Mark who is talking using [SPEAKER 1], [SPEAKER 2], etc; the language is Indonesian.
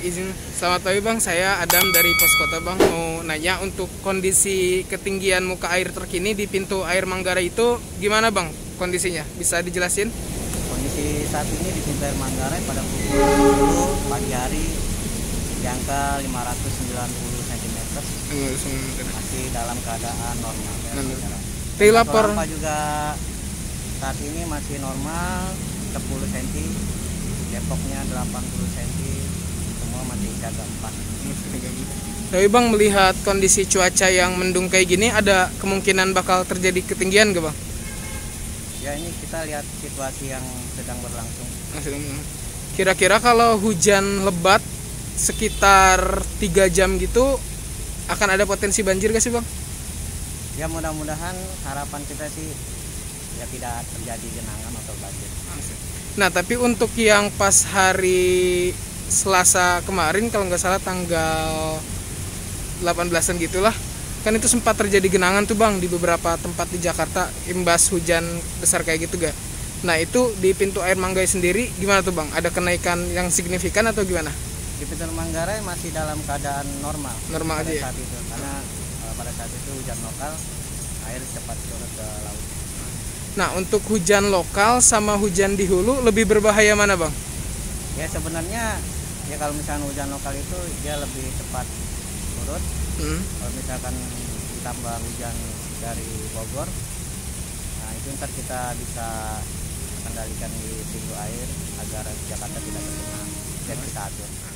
[SPEAKER 1] izin. Selamat pagi Bang, saya Adam dari Pos Kota Bang. Mau nanya untuk kondisi ketinggian muka air terkini di pintu air Manggarai itu gimana Bang kondisinya? Bisa dijelasin?
[SPEAKER 2] Kondisi saat ini di pintu air Manggarai pada pukul 10 pagi hari di angka 590 cm, masih dalam keadaan normal.
[SPEAKER 1] Dilapor
[SPEAKER 2] juga saat ini masih normal 10 cm, Depoknya 80 cm, semua masih siaga 4.
[SPEAKER 1] Tapi Bang, melihat kondisi cuaca yang mendung kayak gini, ada kemungkinan bakal terjadi ketinggian gak Bang?
[SPEAKER 2] Ya, ini kita lihat situasi yang sedang berlangsung.
[SPEAKER 1] Kira-kira kalau hujan lebat sekitar 3 jam gitu akan ada potensi banjir gak sih Bang?
[SPEAKER 2] Ya, mudah-mudahan harapan kita sih ya tidak terjadi genangan atau banjir.
[SPEAKER 1] Nah, tapi untuk yang pas hari Selasa kemarin, kalau nggak salah tanggal 18-an gitulah, kan itu sempat terjadi genangan tuh Bang di beberapa tempat di Jakarta imbas hujan besar kayak gitu gak? Nah, itu di pintu air Manggarai sendiri gimana tuh Bang? Ada kenaikan yang signifikan atau gimana?
[SPEAKER 2] Di pintu air Manggarai masih dalam keadaan normal.
[SPEAKER 1] Normal aja ya?
[SPEAKER 2] Saat itu, karena pada saat itu hujan lokal, air cepat surut ke laut.
[SPEAKER 1] Nah, untuk hujan lokal sama hujan di hulu lebih berbahaya mana Bang?
[SPEAKER 2] Ya, sebenarnya ya kalau misalnya hujan lokal itu dia lebih cepat surut. Kalau misalkan ditambah hujan dari Bogor, nah itu ntar kita bisa kendalikan di pintu air agar Jakarta tidak terkena dan kita atur.